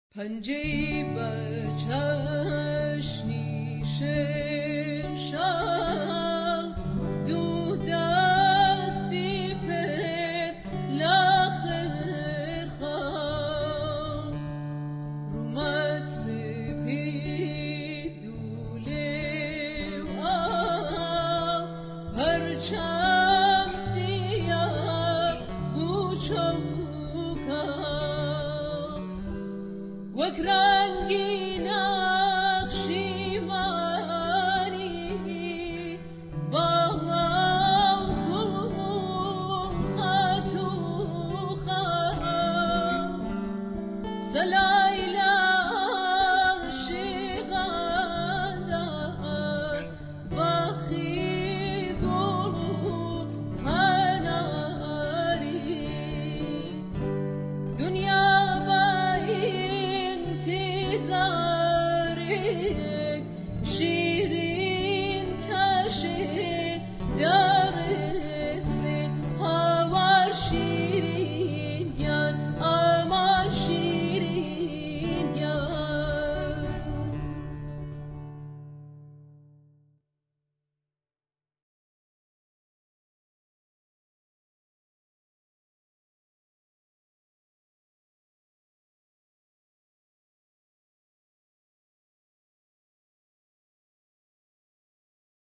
پنجه‌ای بر چشمی شمشم دو دستی پر لخر خم رومت سپید دوله و پرچم سیاه بو وک رنگی نقشی مانی با موهوم خط و خم